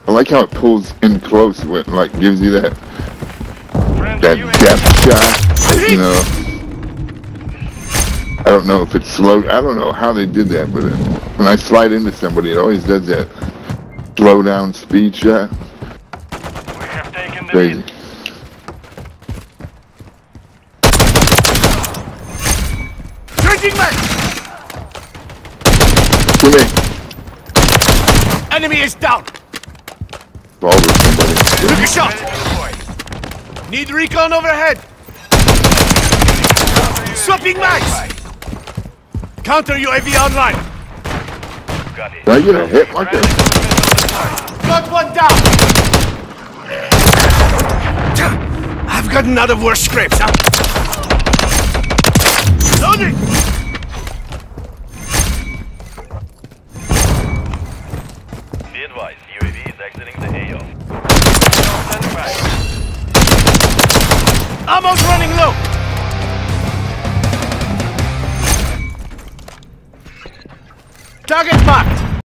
I like how it pulls in close with, like, gives you that depth shot, you know. I don't know if it's slow. I don't know how they did that, but when I slide into somebody, it always does that slow down speed shot. We have taken the Crazy. lead. Changing back! To me. Enemy is down! Fall with somebody. Took a shot! Ready to deploy. Need recon overhead! Swapping mags! Counter UAV online! Got it. Did I get a hit like that? Got one down! I've gotten out of worse scrapes, huh? Loading! Be advised, UAV is exiting the AO. Stand by. Ammo's running low! Target marked!